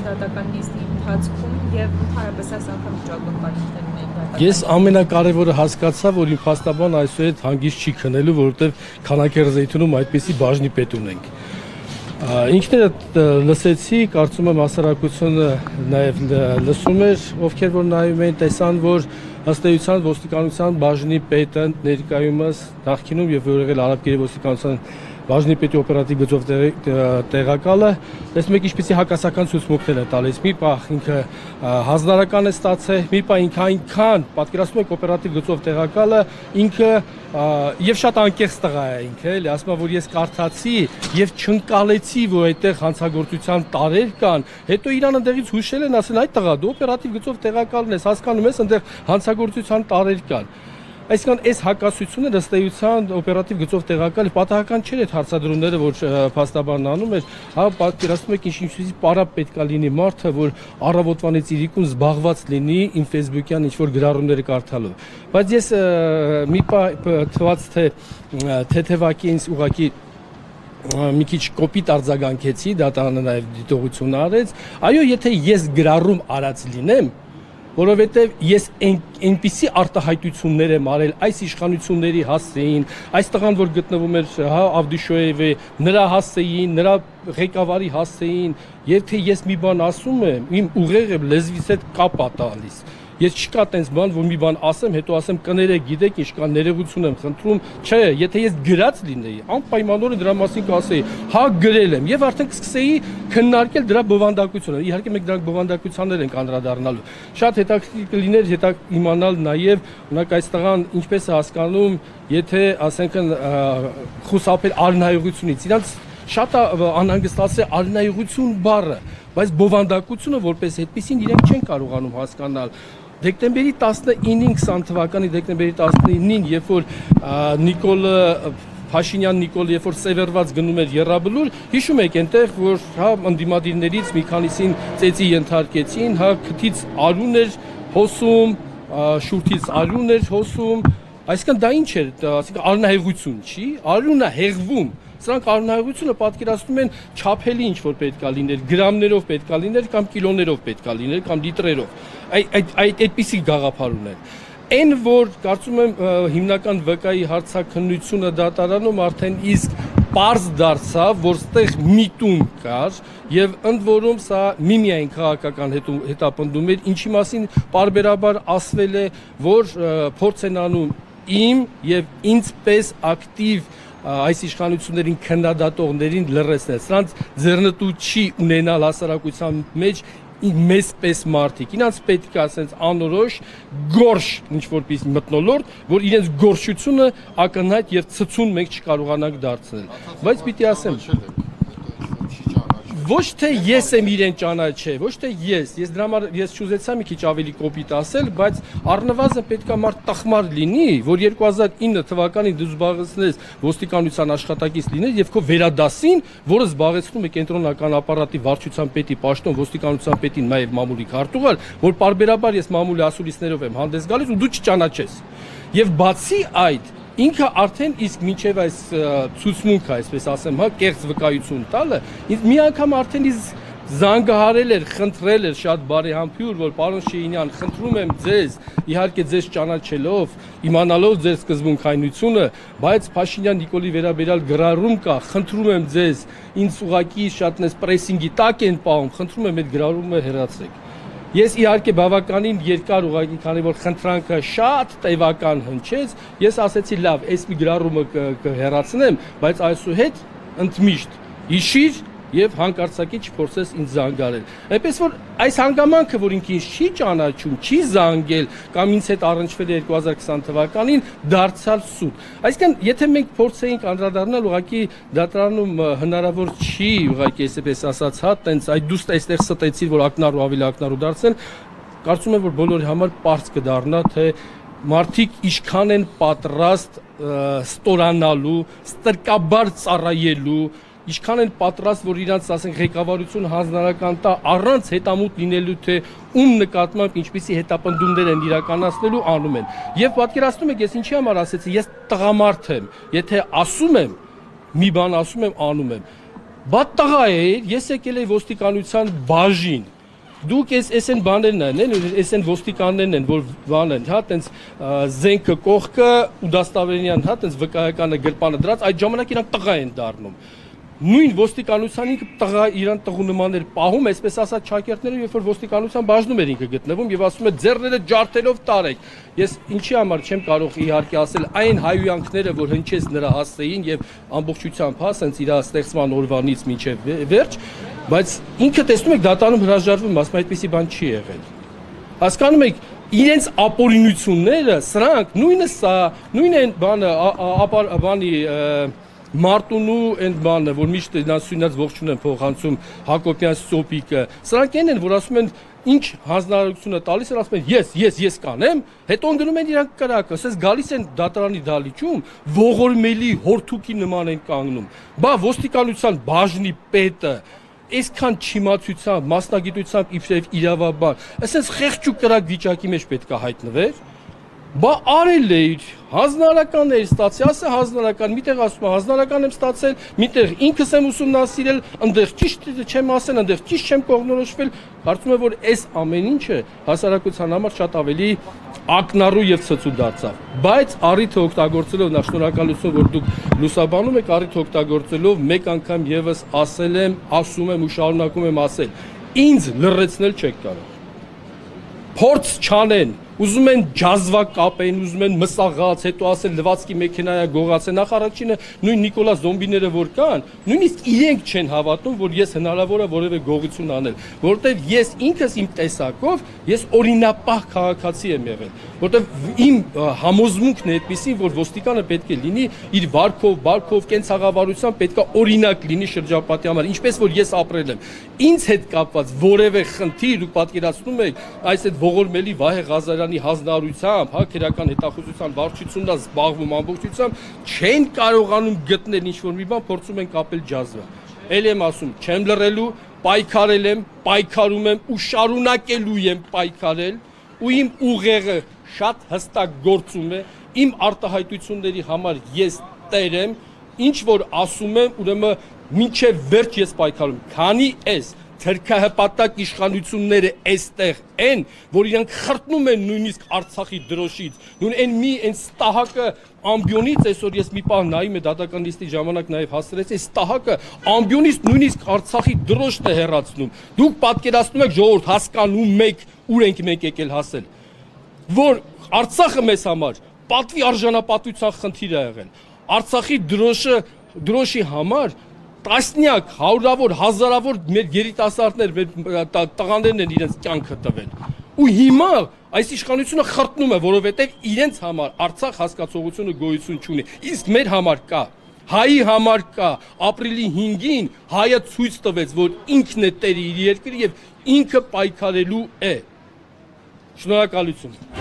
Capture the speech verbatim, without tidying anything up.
դատական նիստի ընթացքում եւ ընդհանրապես այս անգամ ճակատագրերն են։ Ես ամենակարևորը հասկացա, որ իմ փաստաբան այսուհետ հանգիստ չի քնելու, որովհետեւ Քանաքերձեյթունում այդպիսի բաժնի պետ ունենք։ Ինքներդ լսեցի, կարծում եմ հասարակությունը նաև լսում էր, ովքեր որ նայում են, տեսան, որ ըստ էության ոստիկանության բաժնի պետը ներկայումս նախկինում եւ որեղել Արաբկերի ոստիկանության բաժնի պետի օպերատիվ գծով տեղակալը, տեսնում եք ինչպեսի հակասական ցուցմունքներ է տալիս, մի պահ ինքը հանձնարարական է ստացել, մի պահ ինքը այնքան, պատկերացնում եք օպերատիվ գծով տեղակալը, ինքը եւ շատ անկեղծ տղա է ինքը, էլի, ասում եմ, որ ես կարդացի եւ չընկալեցի, որ այդտեղ հանցագործության տարեր կան, հետո իրան ընդեղից հուշել են, ասել այ տղա, դու օպերատիվ գծով տեղակալն ես, հասկանում ես, այնտեղ հանցագործության տարեր կան։ Այսինքն այս հակասությունը ըստ էության օպերատիվ գծով տեղակալ պատահական չէր այդ հարցադրումները, որ փաստաբանն անում էր, հա պատկերացնում եք ինչ-ինչի պարապ պետքա լինի մարդը, որ առավոտվանից իրիկուն զբաղված լինի իմ Facebook-յան ինչ-որ գրառումները կարդալով։ Բայց ես մի պահ թվաց թե թեթևակի ինձ ուղղակի մի քիչ կոպիտ արձագանքեցի, դատարանը նաև դիտողություն արեց, այո, եթե ես գրառում արած լինեմ, որովհետև ես այնպիսի արտահայտություններ եմ արել այս իշխանությունների հասցեին, այս տղան, որ գտնվում էր հա Ավդիշոևի, նրա հասցեին, նրա ղեկավարի հասցեին, եւ թե ես մի բան ասում եմ, իմ ուղեղը լեզվից հետ կապ է տալիս։ Ես չկա տենց բան, որ մի բան ասեմ, հետո ասեմ կներեք, գիտեք, ինչ կա, ներողություն եմ խնդրում, չէ, եթե ես գրած լինեի, անպայմանորեն դրա մասին կասեի, հա գրել եմ, եւ արդեն կսկսեի քննարկել դրա բովանդակությունը։ Իհարկե մենք դրանք բովանդակություններ ենք անդրադառնալու։ Շատ հետաքրքիր կլիներ հետա իմանալ նաեւ, օրինակ այս տղան ինչպես է հասկանում, եթե ասենք խուսափել արնայողությունից, իրանց շատ անհանգստացել արնայողություն բառը, բայց բովանդակությունը որպես այդպեսին իրենք չեն կարողանում հասկանալ։ Դեկտեմբերի տասնինին քսան թվականի դեկտեմբերի տասնինին, երբ որ Նիկոլը Փաշինյան Նիկոլ, երբ որ սևեռված գնում էր Եռաբլուր, հիշում եք այնտեղ, որ հա ընդդիմադիրներից մի քանիսին ծեծի ենթարկեցին, հա քթից արուն էր հոսում, շուրթից արուն էր հոսում, այսինքն դա ինչ էր, ասենք արնահեղություն չի, արունը հեղվում։ Սրանք արնայողությունը պատկերացնում են չափելի ինչ որ պետքա լիներ, գրամներով պետքա լիներ կամ կիլոներով պետքա լիներ կամ լիտրերով։ Այդ այդ այդպիսի գաղափար ունեն։ Այն որ կարծում եմ հիմնական վկայի հարցաքննությունը դատարանում արդեն իսկ պարզ դարձավ, որ ստեղ միտում կար եւ ընդ որում սա միմիայն քաղաքական հետապնդում էր, ինչի մասին պարբերաբար ասվել է, որ փորձ են անում իմ եւ ինձ պես ակտիվ այս իշխանություններին քննադատողներին լրացնել, սրանց ձեռնտու չի ունենալ հասարակության մեջ մեզ պես մարդիկ, իրենց պետք է ասենց անորոշ գորշ ինչ-որպես մթնոլորտ, որ իրենց գորշությունը ակնհայտ եւ ցցուն մենք չկարողանանք դարձնել, բայց պիտի ասեմ ոչ թե ես եմ իրեն ճանաչել, ոչ թե ես, ես դրա համար ես չուզեցա մի քիչ ավելի կոպիտ ասել, բայց առնվազն պետքա մարդ տխմար լինի, որ երկու հազար ինը թվականին դու զբաղեցնես ոստիկանության աշխատակից լինես եւ քո վերադասին, որը զբաղեցնում է կենտրոնական ապարատի վարչության պետի պաշտոն, ոստիկանության պետին նաեւ մամուլի քարտուղար, որ պարբերաբար ես մամուլի ասուլիսներով եմ հանդես գալիս ու դու չճանաչես։ Եվ բացի այդ ինքը արդեն իսկ մինչև այս ցուցմունքը, այսպես ասեմ, հա, կեղծ վկայություն տալը, մի անգամ արդեն իսկ զանգահարել էր, խնդրել էր շատ բարեհամբույր, որ պարոն Շեյինյան, խնդրում եմ ձեզ, իհարկե ձեզ ճանաչելով, իմանալով ձեր սկզբունքայնությունը, բայց Փաշինյան Նիկոլի վերաբերյալ գրառում կա, խնդրում եմ ձեզ, ինձ ուղղակի շատ նես պրեսինգի տակ են պահում, խնդրում եմ այդ գրառումը հեռացրեք։ Ես իհարկե բավականին երկար ուղղակի, քանի որ խնդրանքը շատ տևական հնչեց, ես ասեցի լավ, այս մի գրառումը կհեռացնեմ, բայց այսուհետ ընդմիշտ հիշիր եւ հանկարծակի չփորձես ինձ զանգարել։ Այնպես որ այս հանգամանքը, որ ինքը ինձ չի ճանաչում, չի զանգել կամ ինձ հետ առնչվել է երկու հազար քսան թվականին, դարձյալ սուտ։ Այսինքն, եթե մենք փորձեինք անդրադառնալ, ուղղակի դատարանում հնարավոր չի, ուղղակի այսպես ասած, հա, տենց այդ դուստը այստեղ ստեցի, որ ակնառու ավելի ակնառու դարձնել, կարծում եմ, որ բոլորի համար պարզ կդառնա, թե մարդիկ ինչքան են պատրաստ ստորանալու, ստրկաբար ծառայելու, ինչքան են պատրաստ, որ իրանց, ասենք, ղեկավարություն հանձնարարական տա առանց հետամուտ լինելու, թե ում նկատմամբ ինչպիսի հետապնդումներ են իրականացնելու, անում են։ Եվ պատկերացնում եք, ես ինչի համար ասեցի, ես տղամարդ եմ, եթե ասում եմ, մի բան ասում եմ, անում եմ։ Բա տղա է, ես եկել եի ոստիկանության բաժին, դուք էս էս են բաներն են, էս են ոստիկաններն են, որ բանն, հա, տենց զենքը կողքը ու դաստավերյան, հա, տենց վկայականը գրպանը դրած, այդ ժամանակ իրանք տղա են դառնում։ Նույն ոստիկանության ինքը տղա իրան տղու նմաններ պահում, այսպես ասած շակերտները, երբ որ ոստիկանության բաժնում էր ինքը գտնվում եւ ասում է ձեռները ջարդելով տարեք։ Ես ինչի համար չեմ կարող իհարկե ասել այն հայույանքները, որ հնչեց նրա հասցեին եւ ամբողջությամբ հա, ասենց իր ստեղծման օրվանից մինչեւ վերջ, բայց ինքը տեսնում եք դատարանում հրաժարվում, ասում այդպեսի բան չի եղել։ Հասկանում եք, իրենց ապօրինությունները, սրանք նույնը սա, նույն են բանը, բանի Մարտունու այն բանը, որ միշտ նա սյունած ողջուն են փոխանցում Հակոբյան Սոպիկը, սրանք են, որ ասում են ինչ հանձնարարությունը տալիս են, ասում են ես, ես, ես կանեմ, հետո ընկնում են իրանք կրակը, ասես գալիս են դատարանի դալիճում, ողորմելի հորթուկի նման են կանգնում, բա ոստիկանության բաժնի պետը այսքան չիմացությամբ, մասնագիտությամբ իբրև իրավաբան, ասես խեղճ ու կրակ վիճակի մեջ պետք է հայտնվեր, բա արել է իր հանձնարարական էր ստացել, ասա հանձնարարական, միտեղ ասում է հանձնարարական եմ ստացել, միտեղ ինքս եմ ուսումնասիրել, ընդեղ ճիշտ չեմ ասել, ընդեղ ճիշտ չեմ կողմնորոշվել, կարծում եմ, որ այս ամեն ինչը հասարակության համար շատ ավելի ակնառու եւ ցցու դարձավ, բայց առիթը օգտագործելով նա շնորհակալություն, որ դուք լուսաբանում եք, առիթը օգտագործելով մեկ անգամ եւս ասել եմ, ասում եմ ու շարունակում եմ ասել, ինձ լռեցնել չեք կարող, փորձ չանեն, ուզում են ջազվա կապեն, ուզում են մսաղած, հետո ասեն լվացքի մեքենայա գողացեն, նախ առաջինը նույն Նիկոլա զոմբիները որ կան, նույնիսկ իրենք չեն հավատում, որ ես հնարավոր է որևէ գողություն անել, որովհետև ես ինքս իմ տեսակով, ես օրինապահ քաղաքացի եմ եղել, որովհետև իմ համոզմունքն է այդպեսին, որ ոստիկանը պետք է լինի իր վարքով, բարքով, կենցաղավարությամբ պետք է օրինակ լինի շրջապատի համար, ինչպես որ ես ապրել եմ, ինձ հետ կապված որևէ խնդիր ու պատկերացնում եք, այս այդ ողորմելի Վահե Ղազարյանի հանձնարարությամբ, հա, քրեական հետախուզության վարչությունն զբաղվում ամբողջությամբ, չեն կարողանում գտնել ինչ-որ մի բան, փորձում են կապել ջազվը։ Էլ եմ ասում, չեմ լռելու, պայքարել եմ, պայքարում եմ ու շարունակելու եմ պայքարել, ու իմ ուղեղը շատ հստակ գործում է, իմ արտահայտությունների համար ես տեր եմ, ինչ որ ասում եմ, ուրեմն մինչև վերջ ես պայքարում, քանի էս թրքահպատակ իշխանությունները այստեղ են, որ իրանք խրտնում են նույնիսկ Արցախի դրոշից, նույն այն մի այն ստահակը ամբիոնից այսօր ես մի պահ նայում եմ դատական լիստի ժամանակ նաև հասցրեցի, այս ստահակը ամբիոնից նույնիսկ Արցախի դրոշն է հեռացնում։ Դուք պատկերացնում եք ժողովուրդ հասկանում եք ուր ենք մենք եկել հասել, որ Արցախը մեզ համար պատվի արժանապատվության խնդիր է եղել։ Արցախի դրոշը դրոշի համար տասնյակ, հարյուրավոր, հազարավոր մեր երիտասարդներ, մեր տղաներն են իրենց կյանքը տվել։ Ու հիմա այս իշխանությունը խրտնում է, որովհետև իրենց համար Արցախ հասկացողությունը գոյություն չունի։ Իսկ մեր համար կա, հայի համար կա, ապրիլի հինգին հայը ցույց տվեց, որ ինքն է տերը իր երկրի եւ ինքը պայքարելու է։ Շնորհակալություն։